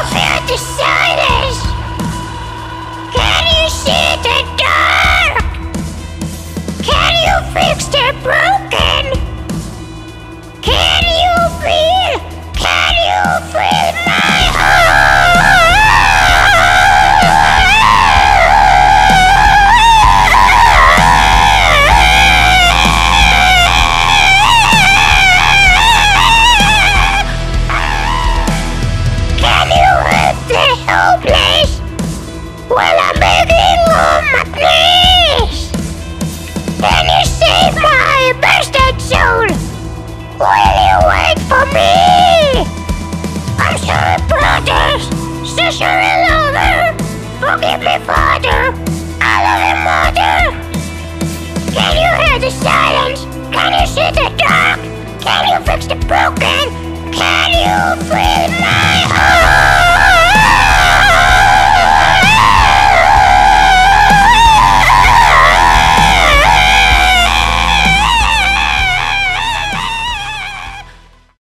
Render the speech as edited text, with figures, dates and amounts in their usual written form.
hear the silence? Can you see the dark? Can you fix the broken? Can you feel my heart? Can you help the hopeless while I'm begging on my knees? Can you save my bastard soul? Will you wait for me? I'm sorry, brothers. So sorry, lover. Forgive me, father. I love you, mother. Can you hear the silence? Can you see the dark? Can you fix the broken? Can you feel my heart?